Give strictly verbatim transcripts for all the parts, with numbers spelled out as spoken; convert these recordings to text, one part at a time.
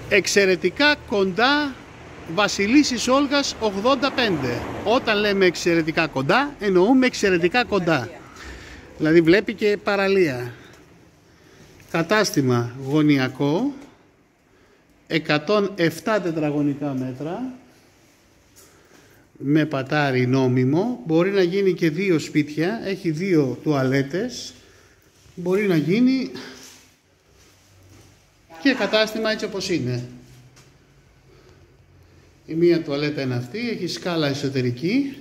Εξαιρετικά κοντά Βασιλίσσης Όλγας ογδόντα πέντε. Όταν λέμε εξαιρετικά κοντά, εννοούμε εξαιρετικά κοντά. Δηλαδή βλέπει και παραλία. Κατάστημα γωνιακό, εκατόν επτά τετραγωνικά μέτρα, με πατάρι νόμιμο. Μπορεί να γίνει και δύο σπίτια, έχει δύο τουαλέτες. Μπορεί να γίνει και κατάστημα έτσι όπως είναι. Η μία τουαλέτα είναι αυτή, έχει σκάλα εσωτερική.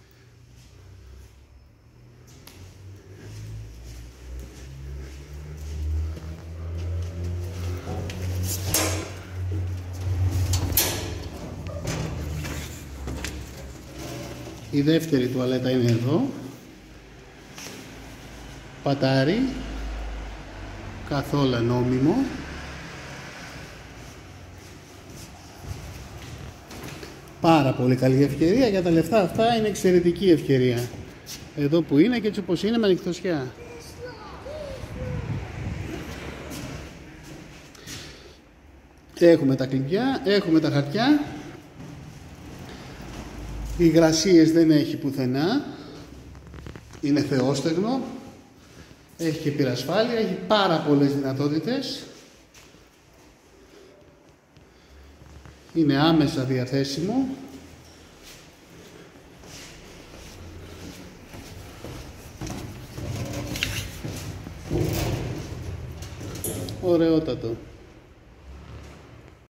Η δεύτερη τουαλέτα είναι εδώ. Πατάρι, καθόλου νόμιμο. Πάρα πολύ καλή ευκαιρία. Για τα λεφτά αυτά είναι εξαιρετική ευκαιρία. Εδώ που είναι και έτσι όπως είναι, με ανοιχτοσιά. Έχουμε τα κλειδιά, έχουμε τα χαρτιά. Υγρασίες δεν έχει πουθενά. Είναι θεόστεγνο. Έχει και πυρασφάλεια, έχει πάρα πολλές δυνατότητες. Είναι άμεσα διαθέσιμο. Ωραιότατο.